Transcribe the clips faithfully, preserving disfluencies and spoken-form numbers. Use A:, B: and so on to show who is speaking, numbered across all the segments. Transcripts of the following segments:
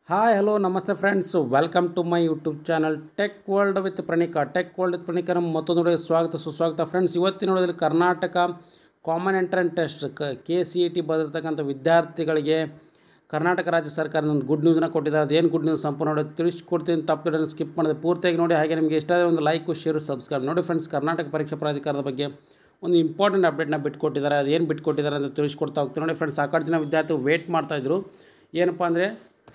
A: Hi hello ನಮಸ್ತೆ friends, welcome to my YouTube channel tech world with Praneeka. Tech world with ಪ್ರಣೀಕರ ಮತ್ತೊಂದು ನೋಡಿ ಸ್ವಾಗತ ಸುಸ್ವಾಗತ ಫ್ರೆಂಡ್ಸ್. ಇವತ್ತಿನ ನೋಡಿದ್ರೆ Karnataka common entrance test K C E T ಬರೆದಿರ್ತಕ್ಕಂಥ ವಿದ್ಯಾರ್ಥಿಗಳಿಗೆ ಕರ್ನಾಟಕ ರಾಜ್ಯ ಸರ್ಕಾರದ ಒಂದು ಗುಡ್ ನ್ಯೂಸ್ನ ಕೊಟ್ಟಿದ್ದಾರೆ. ಅದೇನು ಗುಡ್ ನ್ಯೂಸ್ ಸಂಪೂರ್ಣ ನೋಡಿ ತಿಳಿಸ್ಕೊಡ್ತೀನಿ. ತಪ್ಪು ಸ್ಕಿಪ್ ಮಾಡಿದೆ ಪೂರ್ತಿಯಾಗಿ ನೋಡಿ. ಹಾಗೆ ನಿಮಗೆ ಇಷ್ಟ ಆದರೆ ಒಂದು ಲೈಕು ಶೇರು ಸಬ್ಸ್ಕ್ರೈಬ್ ನೋಡಿ ಫ್ರೆಂಡ್ಸ್. ಕರ್ನಾಟಕ ಪರೀಕ್ಷಾ ಪ್ರಾಧಿಕಾರದ ಬಗ್ಗೆ ಒಂದು ಇಂಪಾರ್ಟೆಂಟ್ ಅಪ್ಡೇಟ್ನ ಬಿಟ್ಕೊಟ್ಟಿದ್ದಾರೆ. ಅದೇನು ಬಿಟ್ಕೊಟ್ಟಿದ್ದಾರೆ ಅಂತ ತಿಳಿಸ್ಕೊಡ್ತಾ ಹೋಗ್ತೀನಿ ನೋಡಿ ಫ್ರೆಂಡ್ಸ್. ಸಾಕಷ್ಟು ಜನ ವಿದ್ಯಾರ್ಥಿಗಳು ವೇಟ್ ಮಾಡ್ತಾಯಿದ್ರು. ಏನಪ್ಪ ಅಂದರೆ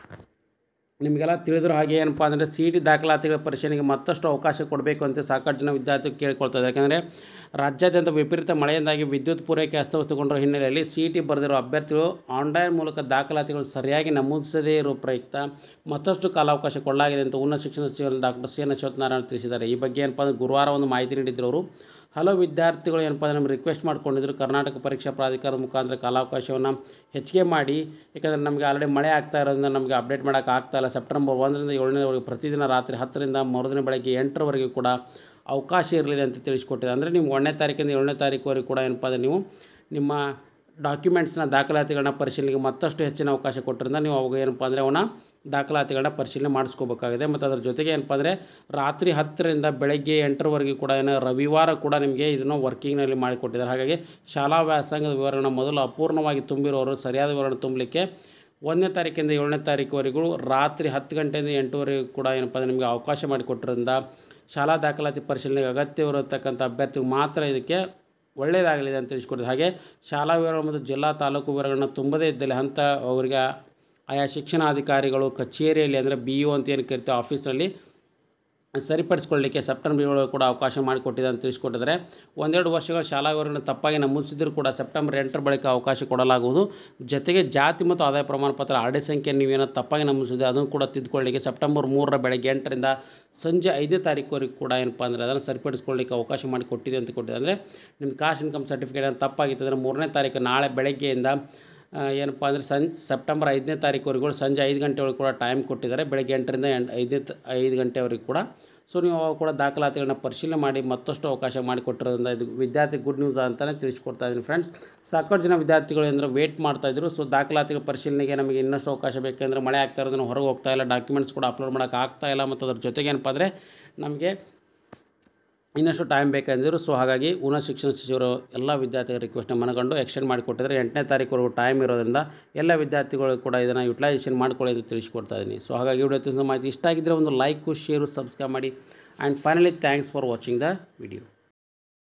A: ನಿಮಗೆಲ್ಲ ತಿಳಿದ್ರು ಹಾಗೆ ಏನಪ್ಪ ಅಂದರೆ ಸಿ ಟಿ ದಾಖಲಾತಿಗಳ ಪರಿಶೀಲನೆಗೆ ಮತ್ತಷ್ಟು ಅವಕಾಶ ಕೊಡಬೇಕು ಅಂತ ಸಾಕಷ್ಟು ಜನ ವಿದ್ಯಾರ್ಥಿಗಳು ಕೇಳ್ಕೊಳ್ತಾರೆ. ಯಾಕಂದರೆ ರಾಜ್ಯಾದ್ಯಂತ ವಿಪರೀತ ಮಳೆಯಿಂದಾಗಿ ವಿದ್ಯುತ್ ಪೂರೈಕೆ ಅಸ್ತವ್ಯಸ್ತಗೊಂಡಿರೋ ಹಿನ್ನೆಲೆಯಲ್ಲಿ ಸಿ ಟಿ ಬರೆದಿರೋ ಅಭ್ಯರ್ಥಿಗಳು ಆನ್ಲೈನ್ ಮೂಲಕ ದಾಖಲಾತಿಗಳು ಸರಿಯಾಗಿ ನಮೂದಿಸದೇ ಇರುವ ಪ್ರಯುಕ್ತ ಮತ್ತಷ್ಟು ಕಾಲಾವಕಾಶ ಕೊಡಲಾಗಿದೆ ಅಂತ ಉನ್ನತ ಶಿಕ್ಷಣ ಸಚಿವರು ಡಾಕ್ಟರ್ ಸಿ ಎನ್ ಅಶ್ವತ್ಥನಾರಾಯಣ ತಿಳಿಸಿದ್ದಾರೆ. ಈ ಬಗ್ಗೆ ಏನಪ್ಪ ಅಂದರೆ ಗುರುವಾರ ಒಂದು ಮಾಹಿತಿ ನೀಡಿದ್ರು ಅವರು. ಹಲವು ವಿದ್ಯಾರ್ಥಿಗಳು ಏನಪ್ಪ ಅಂದರೆ ನಮಗೆ ರಿಕ್ವೆಸ್ಟ್ ಮಾಡ್ಕೊಂಡಿದ್ರು ಕರ್ನಾಟಕ ಪರೀಕ್ಷಾ ಪ್ರಾಧಿಕಾರದ ಮುಖಾಂತರ ಕಾಲಾವಕಾಶವನ್ನು ಹೆಚ್ಚಿಗೆ ಮಾಡಿ. ಯಾಕಂದರೆ ನಮಗೆ ಆಲ್ರೆಡಿ ಮಳೆ ಆಗ್ತಾ ಇರೋದ್ರಿಂದ ನಮಗೆ ಅಪ್ಡೇಟ್ ಮಾಡೋಕ್ಕೆ ಆಗ್ತಾಯಿಲ್ಲ. ಸೆಪ್ಟೆಂಬರ್ ಒಂದರಿಂದ ಏಳನೇವರೆಗೆ ಪ್ರತಿದಿನ ರಾತ್ರಿ ಹತ್ತರಿಂದ ಮರುದಿನ ಬೆಳಗ್ಗೆ ಎಂಟರವರೆಗೆ ಕೂಡ ಅವಕಾಶ ಇರಲಿದೆ ಅಂತ ತಿಳಿಸ್ಕೊಟ್ಟಿದೆ. ಅಂದರೆ ನೀವು ಒಂದನೇ ತಾರೀಕಿಂದ ಏಳನೇ ತಾರೀಕುವರೆಗೆ ಕೂಡ ಏನಪ್ಪ ಅಂದರೆ ನೀವು ನಿಮ್ಮ ಡಾಕ್ಯುಮೆಂಟ್ಸ್ನ ದಾಖಲಾತಿಗಳನ್ನ ಪರಿಶೀಲನೆಗೆ ಮತ್ತಷ್ಟು ಹೆಚ್ಚಿನ ಅವಕಾಶ ಕೊಟ್ಟರಿಂದ ನೀವು ಅವಾಗ ಏನಪ್ಪ ಅಂದರೆ ಅವನ್ನ ದಾಖಲಾತಿಗಳನ್ನ ಪರಿಶೀಲನೆ ಮಾಡಿಸ್ಕೋಬೇಕಾಗಿದೆ. ಮತ್ತು ಅದರ ಜೊತೆಗೆ ಏನಪ್ಪ ಅಂದರೆ ರಾತ್ರಿ ಹತ್ತರಿಂದ ಬೆಳಗ್ಗೆ ಎಂಟರವರೆಗೆ ಕೂಡ ಏನೋ ರವಿವಾರ ಕೂಡ ನಿಮಗೆ ಇದನ್ನು ವರ್ಕಿಂಗ್ನಲ್ಲಿ ಮಾಡಿಕೊಟ್ಟಿದ್ದಾರೆ. ಹಾಗಾಗಿ ಶಾಲಾ ವ್ಯಾಸಂಗದ ವಿವರಣ ಮೊದಲು ಅಪೂರ್ಣವಾಗಿ ತುಂಬಿರೋರು ಸರಿಯಾದ ವಿವರಣೆ ತುಂಬಲಿಕ್ಕೆ ಒಂದನೇ ತಾರೀಕಿಂದ ಏಳನೇ ತಾರೀಕುವರೆಗೂ ರಾತ್ರಿ ಹತ್ತು ಗಂಟೆಯಿಂದ ಎಂಟುವರೆಗೂ ಕೂಡ ಏನಪ್ಪ ಅಂದರೆ ನಿಮಗೆ ಅವಕಾಶ ಮಾಡಿಕೊಟ್ಟಿರೋದ್ರಿಂದ ಶಾಲಾ ದಾಖಲಾತಿ ಪರಿಶೀಲನೆಗೆ ಅಗತ್ಯವಿರತಕ್ಕಂಥ ಅಭ್ಯರ್ಥಿಗೆ ಮಾತ್ರ ಇದಕ್ಕೆ ಒಳ್ಳೆಯದಾಗಲಿದೆ ಅಂತ ತಿಳಿಸ್ಕೊಟ್ಟಿದೆ. ಹಾಗೆ ಶಾಲಾ ವಿವರ ಮತ್ತು ಜಿಲ್ಲಾ ತಾಲೂಕು ವಿವರಗಳನ್ನ ತುಂಬದೇ ಇದ್ದಲ್ಲಿ ಅಂತ ಅವರಿಗೆ ಆಯಾ ಶಿಕ್ಷಣಾಧಿಕಾರಿಗಳು ಕಚೇರಿಯಲ್ಲಿ ಅಂದರೆ ಬಿ ಯು ಅಂತ ಏನು ಕರಿತೀವಿ ಆಫೀಸಲ್ಲಿ ಸರಿಪಡಿಸ್ಕೊಳ್ಳಲಿಕ್ಕೆ ಸೆಪ್ಟೆಂಬರ್ ಏಳು ಕೂಡ ಅವಕಾಶ ಮಾಡಿಕೊಟ್ಟಿದೆ ಅಂತ ತಿಳಿಸ್ಕೊಟ್ಟಿದ್ದಾರೆ. ಒಂದೆರಡು ವರ್ಷಗಳ ಶಾಲಾ ವಿವರಗಳನ್ನು ತಪ್ಪಾಗಿ ನಮೂದಿಸಿದರೂ ಕೂಡ ಸೆಪ್ಟೆಂಬರ್ ಎಂಟರ ಬಳಿಕ ಅವಕಾಶ ಕೊಡಲಾಗುವುದು. ಜೊತೆಗೆ ಜಾತಿ ಮತ್ತು ಆದಾಯ ಪ್ರಮಾಣ ಪತ್ರ ಆರ್ಡಿ ಸಂಖ್ಯೆ ನೀವೇನೋ ತಪ್ಪಾಗಿ ನಮೂದಿಸಿದೆ ಅದನ್ನು ಕೂಡ ತಿದ್ದುಕೊಳ್ಳಲಿಕ್ಕೆ ಸೆಪ್ಟೆಂಬರ್ ಮೂರರ ಬೆಳಗ್ಗೆ ಎಂಟರಿಂದ ಸಂಜೆ ಐದನೇ ತಾರೀಕುವರೆಗೂ ಕೂಡ ಏನಪ್ಪ ಅಂದರೆ ಅದನ್ನು ಸರಿಪಡಿಸ್ಕೊಳ್ಳಿಕ್ಕೆ ಅವಕಾಶ ಮಾಡಿ ಕೊಟ್ಟಿದೆ ಅಂತ ಕೊಟ್ಟಿದೆ. ಅಂದರೆ ನಿಮ್ಮ ಕಾಸ್ಟ್ ಇನ್ಕಮ್ ಸರ್ಟಿಫಿಕೇಟ್ ಅಂತ ತಪ್ಪಾಗಿತ್ತು ಅಂದರೆ ಮೂರನೇ ತಾರೀಕು ನಾಳೆ ಬೆಳಗ್ಗೆಯಿಂದ ಏನಪ್ಪ ಅಂದರೆ ಸಂಜೆ ಸೆಪ್ಟೆಂಬರ್ ಐದನೇ ತಾರೀಕುವರೆಗೂ ಸಂಜೆ ಐದು ಗಂಟೆವರೆಗೂ ಕೂಡ ಟೈಮ್ ಕೊಟ್ಟಿದ್ದಾರೆ. ಬೆಳಗ್ಗೆ ಎಂಟರಿಂದ ಎಂಟು ಐದನೇ ಐದು ಗಂಟೆವರೆಗೂ ಕೂಡ. ಸೊ ನೀವು ಅವಾಗ ಕೂಡ ದಾಖಲಾತಿಗಳನ್ನ ಪರಿಶೀಲನೆ ಮಾಡಿ ಮತ್ತಷ್ಟು ಅವಕಾಶ ಮಾಡಿಕೊಟ್ಟಿರೋದ್ರಿಂದ ಇದು ವಿದ್ಯಾರ್ಥಿ ಗುಡ್ ನ್ಯೂಸ್ ಅಂತಲೇ ತಿಳಿಸ್ಕೊಡ್ತಾ ಇದ್ದೀನಿ ಫ್ರೆಂಡ್ಸ್. ಸಾಕಷ್ಟು ಜನ ವಿದ್ಯಾರ್ಥಿಗಳು ಅಂದರೆ ವೇಟ್ ಮಾಡ್ತಾಯಿದ್ರು. ಸೊ ದಾಖಲಾತಿಗಳ ಪರಿಶೀಲನೆಗೆ ನಮಗೆ ಇನ್ನಷ್ಟು ಅವಕಾಶ ಬೇಕೆಂದರೆ ಮಳೆ ಆಗ್ತಾ ಇರೋದನ್ನು ಹೊರಗೆ ಹೋಗ್ತಾ ಇಲ್ಲ, ಡಾಕ್ಯುಮೆಂಟ್ಸ್ ಕೂಡ ಅಪ್ಲೋಡ್ ಮಾಡೋಕ್ಕೆ ಆಗ್ತಾ ಇಲ್ಲ. ಮತ್ತು ಅದ್ರ ಜೊತೆಗೆ ಏನಪ್ಪ ಅಂದರೆ ನಮಗೆ ಇನ್ನಷ್ಟು ಟೈಮ್ ಬೇಕಂದಿದ್ರು. ಸೊ ಹಾಗಾಗಿ ಉನ್ನತ ಶಿಕ್ಷಣ ಸಚಿವರು ಎಲ್ಲ ವಿದ್ಯಾರ್ಥಿಗಳ ರಿಕ್ವೆಸ್ಟ್ನ ಮನಗಂಡು ಎಕ್ಸ್ಟೆಂಡ್ ಮಾಡಿಕೊಟ್ಟಿದ್ದಾರೆ. ಎಂಟನೇ ತಾರೀಕುವರೆಗೂ ಟೈಮ್ ಇರೋದ್ರಿಂದ ಎಲ್ಲ ವಿದ್ಯಾರ್ಥಿಗಳು ಕೂಡ ಇದನ್ನು ಯುಟಿಲೈಸೇಷನ್ ಮಾಡ್ಕೊಳ್ಳಿ ಅಂತ ತಿಳಿಸ್ಕೊಡ್ತಾ ಇದ್ದೀನಿ. ಸೊ ಹಾಗಾಗಿ ವಿಡಿಯೋ ಮಾಹಿತಿ ಇಷ್ಟ ಆಗಿದ್ದರೆ ಒಂದು ಲೈಕು ಶೇರು ಸಬ್ಸ್ಕ್ರೈಬ್ ಮಾಡಿ. And finally thanks for watching the video.